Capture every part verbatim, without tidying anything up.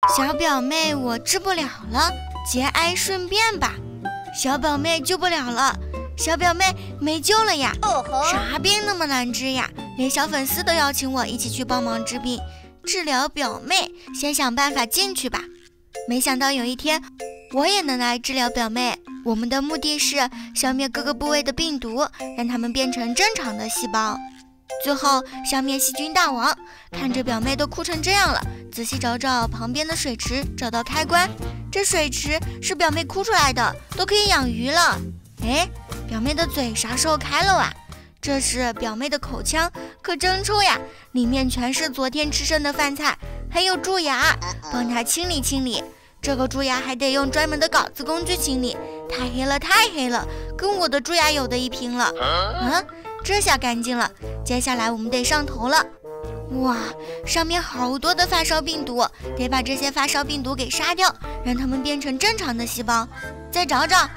小表妹，我治不了了，节哀顺变吧。小表妹救不了了，小表妹没救了呀！啥病那么难治呀？连小粉丝都邀请我一起去帮忙治病，治疗表妹，先想办法进去吧。没想到有一天，我也能来治疗表妹。我们的目的是消灭各个部位的病毒，让它们变成正常的细胞，最后消灭细菌大王。看着表妹都哭成这样了，仔细找找旁边的水池，找到开关，这水池是表妹哭出来的，都可以养鱼了。哎，表妹的嘴啥时候开了啊？这是表妹的口腔，可真臭呀，里面全是昨天吃剩的饭菜，还有蛀牙，帮她清理清理。这个蛀牙还得用专门的稿子工具清理，太黑了太黑了，跟我的蛀牙有的一拼了。嗯，这下干净了，接下来我们得上头了。哇，上面好多的发烧病毒，得把这些发烧病毒给杀掉，让它们变成正常的细胞。再找找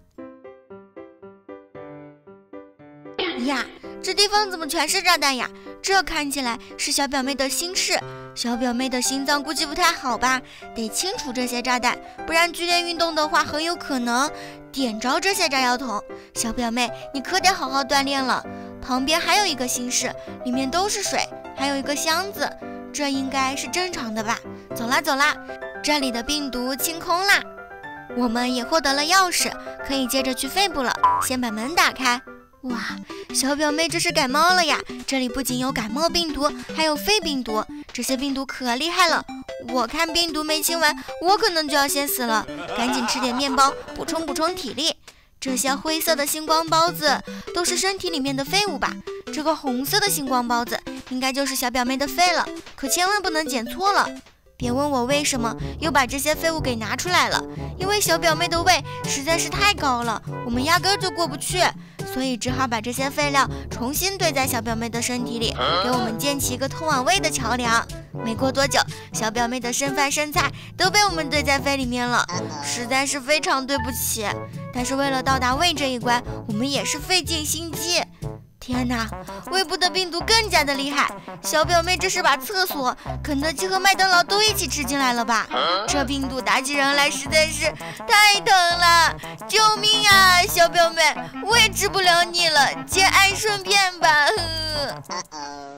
呀，这地方怎么全是炸弹呀？这看起来是小表妹的心室，小表妹的心脏估计不太好吧，得清除这些炸弹，不然剧烈运动的话很有可能点着这些炸药桶。小表妹，你可得好好锻炼了。旁边还有一个心室，里面都是水，还有一个箱子，这应该是正常的吧。走啦走啦，这里的病毒清空啦。我们也获得了钥匙，可以接着去肺部了。先把门打开。哇，小表妹这是感冒了呀！这里不仅有感冒病毒，还有肺病毒，这些病毒可厉害了。我看病毒没清完，我可能就要先死了，赶紧吃点面包，补充补充体力。这些灰色的星光孢子都是身体里面的废物吧？这个红色的星光孢子应该就是小表妹的肺了，可千万不能捡错了。别问我为什么又把这些废物给拿出来了，因为小表妹的胃实在是太高了，我们压根就过不去，所以只好把这些废料重新堆在小表妹的身体里，给我们建起一个通往胃的桥梁。没过多久，小表妹的剩饭剩菜都被我们堆在肺里面了，实在是非常对不起。但是为了到达胃这一关，我们也是费尽心机。天哪，胃部的病毒更加的厉害，小表妹这是把厕所、肯德基和麦当劳都一起吃进来了吧？这病毒打起人来实在是太疼了，救命啊！小表妹，我也治不了你了，节哀顺变吧。